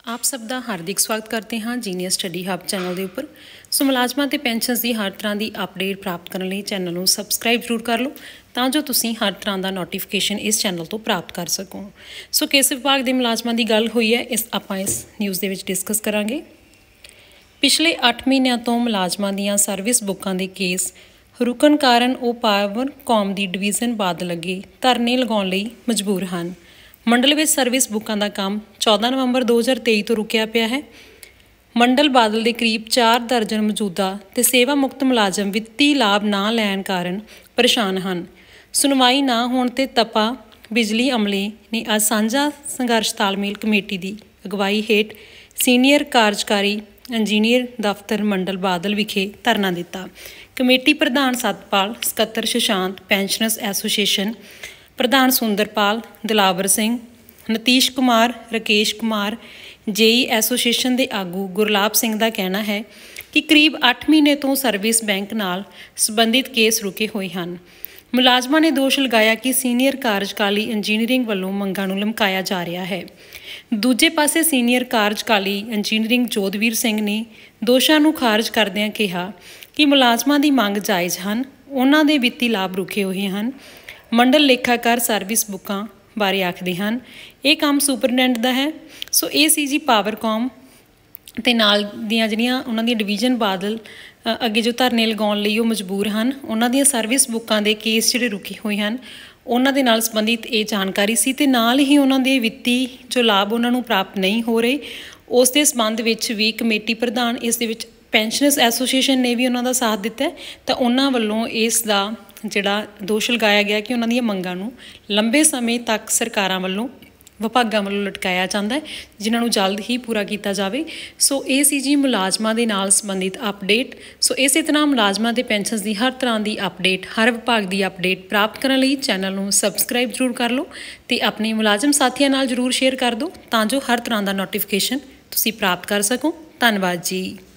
आप सब का हार्दिक स्वागत करते हैं जीनियस स्टडी हब चैनल के उपर। सो मुलाजमान ते पेंशनस की हर तरह की अपडेट प्राप्त करने लिए चैनल को सबसक्राइब जरूर कर लो तो जो तुसी हर तरह का नोटिफिकेशन इस चैनल तो प्राप्त कर सको। सो किस विभाग के मुलाजमान की गल हुई है इस न्यूज़ के डिस्कस करांगे। पिछले 8 महीनों तो मुलाजमान दी सर्विस बुकां के केस रुकण कारण वो पावरकॉम की डिवीजन बादल अगे धरने लगाउण लई मजबूर हैं। मंडल में सर्विस बुकां का काम 14 नवंबर 2023 तो रुकिया पिया है। मंडल बादल के करीब 4 दर्जन मौजूदा ते सेवा मुक्त मुलाजम वित्ती लाभ ना लैण कारण परेशान हैं। सुनवाई ना होने ते तपा बिजली अमले ने अज सांझा संघर्ष तालमेल कमेटी की अगवाई हेठ सीनियर कार्यकारी इंजीनियर दफ्तर मंडल बादल विखे धरना दिता। कमेटी प्रधान सतपाल, सकत्तर शशांत, पेंशनर्स एसोसीएशन प्रधान सुंदरपाल, दिलावर सिंह, नतीश कुमार, राकेश कुमार, जेई एसोसीएशन के आगू गुरलाब सिंह का कहना है कि करीब 8 महीने तो सर्विस बैंक नाल संबंधित केस रुके हुए हैं। मुलाजमान ने दोष लगाया कि सीनियर कार्यकाली इंजीनियरिंग वालों मंगां नूं लमकाया जा रहा है। दूजे पासे सीनियर कार्यकाली इंजीनियरिंग जोधवीर सिंह ने दोषां नूं खारिज करदिआं कहा कि मुलाजमान की मंग जायज़ हैं, उन्हां दे वित्ती लाभ रुके हुए हैं। मंडल लेखाकार सर्विस बुकां बारे आखदे हैं ये काम सुपरडेंट का है। सो ये सी जी पावरकॉम ते नाल दियां जिहड़ियां उन्हां दी डिवीजन बादल अगे जो धरने लगाउण लई मजबूर हैं, उन्हां दियां सर्विस बुकां दे केस जिहड़े रुके हुए हैं उन्हां दे नाल संबंधित ये जानकारी सी ते नाल ही उन्हां दे वित्ती जो लाभ उन्हां नूं प्राप्त नहीं हो रहे। उस दे संबंध विच भी कमेटी प्रधान इस दे विच पेंशनर्स एसोसीएशन ने भी उन्हां दा साथ दिता है तो उन्हां वल्लों इस दा जिहड़ा दोष लगाया गया कि उन्हां दीयां मंगां नूं लंबे समय तक सरकारां वल्लों विभागां वल्लों लटकाया जाता है, जिन्हां नूं जल्द ही पूरा किया जाए। सो ये सी जी मुलाजमां दे नाल संबंधित अपडेट। सो इस तरह मुलाजमां ते पेंशनस की हर तरह की अपडेट, हर विभाग की अपडेट प्राप्त करने लई चैनल नूं सबसक्राइब जरूर कर लो तो अपने मुलाजम साथियों नाल जरूर शेयर कर दो तां जो हर तरह का नोटिफिकेशन तुसीं प्राप्त कर सको। धन्नवाद जी।